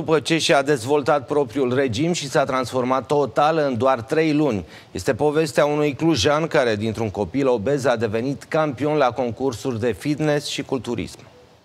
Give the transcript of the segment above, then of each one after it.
După ce și-a dezvoltat propriul regim și s-a transformat total în doar 3 luni. Este povestea unui clujan care, dintr-un copil obez, a devenit campion la concursuri de fitness și culturism.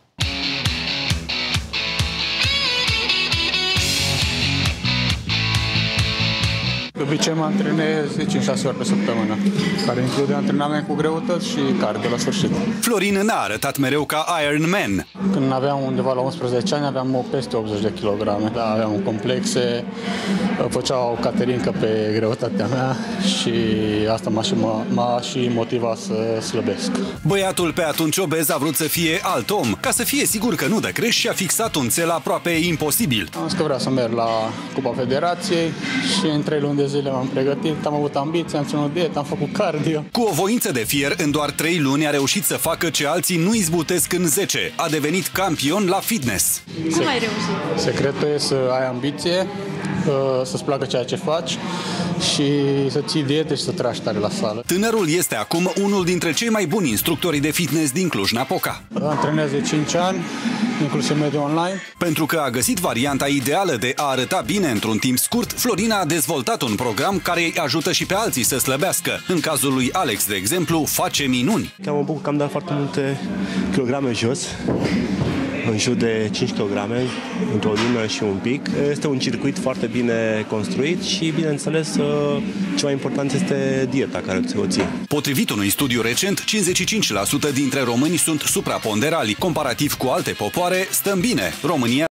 De obicei mă antrenez 5-6 ori pe săptămână, care include antrenament cu greutăți și cardio la sfârșit. Florin n-a arătat mereu ca Iron Man. Când aveam undeva la 11 ani, aveam peste 80 de kilograme. Da, aveam complexe, făceau caterincă pe greutatea mea și asta m-a și motivat să slăbesc. Băiatul pe atunci obez a vrut să fie alt om. Ca să fie sigur că nu dă greș, și-a fixat un țel aproape imposibil. Am zis că vreau să merg la Cupa Federației și în 3 luni de zile m-am pregătit, am avut ambiții, am ținut dietă, am făcut cardio. Cu o voință de fier, în doar 3 luni a reușit să facă ce alții nu izbutesc în 10. A devenit campion la fitness. Cum ai reușit? Secretul e să ai ambiție, să-ți placă ceea ce faci și să ții diete și să tragi tare la sală. Tânărul este acum unul dintre cei mai buni instructori de fitness din Cluj-Napoca. Antrenez de 5 ani, inclusiv mediul online. Pentru că a găsit varianta ideală de a arăta bine într-un timp scurt, Florina a dezvoltat un program care îi ajută și pe alții să slăbească. În cazul lui Alex, de exemplu, face minuni. Mă bucur că am dat foarte multe kilograme jos, în jur de 5 kg, într-o lună și un pic. Este un circuit foarte bine construit și, bineînțeles, ce mai important este dieta care o ții. Potrivit unui studiu recent, 55% dintre români sunt supraponderali. Comparativ cu alte popoare, stăm bine. România